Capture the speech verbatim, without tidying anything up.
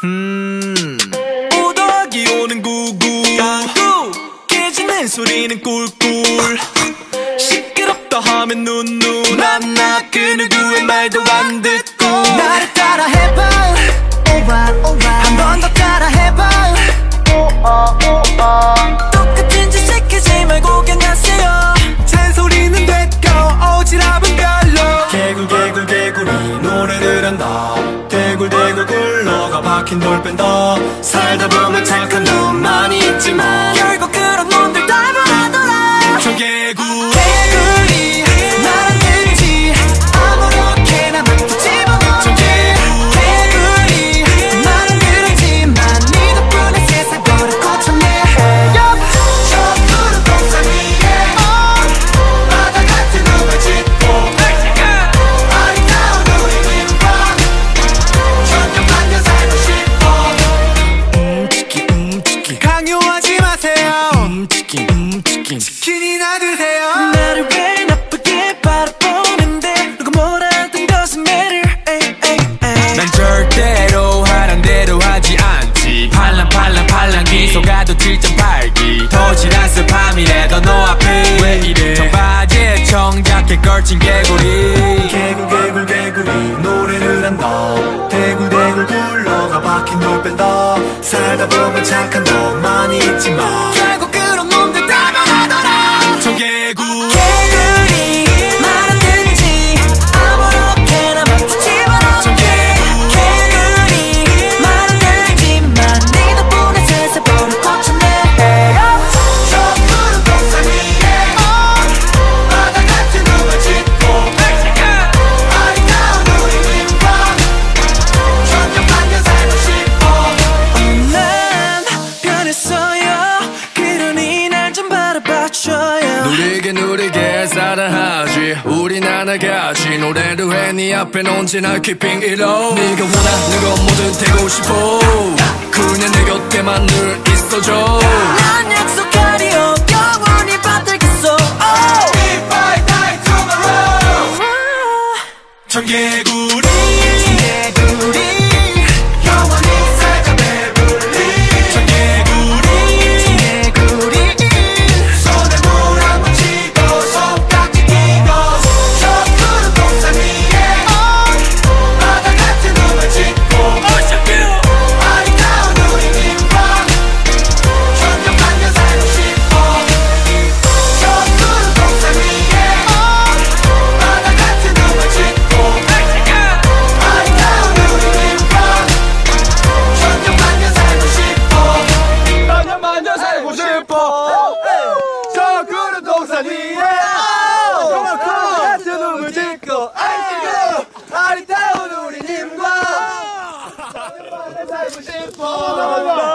음 오더하기 오는 구구 강구 깨지는 소리는 꿀꿀 시끄럽다 하면 눈누 난나 그 누구의 말도 안 듣고 나를 따라 해봐 한 번 더 따라 해봐 똑같은 짓 시키지 말고 그냥 하세요 잔소리는 됐고 오지랖은 별로 개굴 개굴 개굴이 노래를 한다 대굴대굴 굴러가 박힌 돌 뺀다 살다 보면 착한 놈 많이 있지만 결국 그런 놈들 다 변하더라 청개구 개굴이 말안 듣지 아무렇게나 막 집어넣어 청개구 개굴이 말은 그렇지만 네 덕분에 세상 버릇 고쳤네 저 푸른 동산 위에 바다 같은 놈을 짓고 아리따운 우리님과 천년 만년 살고 싶어 음치키 음치키 강요하지 마세요 음치키 음치키 치킨이나 드세요 나를 왜 나쁘게 바라보는데 누가 뭐라든 doesn't matter 에이, 에이, 에이. 난 절대로 하란 대로 하지 않지 팔랑팔랑 팔랑기 속아도 칠 점 팔 기 도시락 스팸이래도 너 앞에 왜 이래 청바지에 청자켓 걸친 개구리 개굴 개굴 개구리 노래를 한다 대굴대굴 굴러가 박힌 돌 뺀다 살다 보면 착한 놈 많이 있지만 결국 그런 놈들 다 변하더라 청개구 개구리 말안 듣지 아무렇게나 막 집어넣어 청개구 개구리 말안 듣지만 네 덕분에 세상 버릇 고쳤네 저 푸른 동산 위에 바다 같은 놈을 짓고 아리따운 우리님과 천년 만년 살고 싶어 난 변했어요 그러니 날 좀 바라봐줘요 누리게 누리게 사랑하지 우린 하나같이 노래도 해 네 앞엔 언제나 keeping it low 네가 원하는 건 뭐든 되고 싶어 그냥 내 곁에만 늘 있어줘 난 약속하리요 영원히 받들겠어 If I die tomorrow 청개구리 청개구리 영원히 살자 배불리 청개구리 청개구리 손에 물 한 번 쥐고 손깍지 끼고 저 푸른 동산 위에 바다 같은 놈을 짓고 아리따운 우리님과 천년 만년 살고 싶어 저 푸른 동산 위에 바다 같은 놈을 짓고 아리따운 우리님과 천년 만년 살고 싶어 천년 만년 살고 싶어 저 푸른 동산 위에 바다 같은 놈을 짓고 아리따운 우리님과 천년 만년 살고 싶어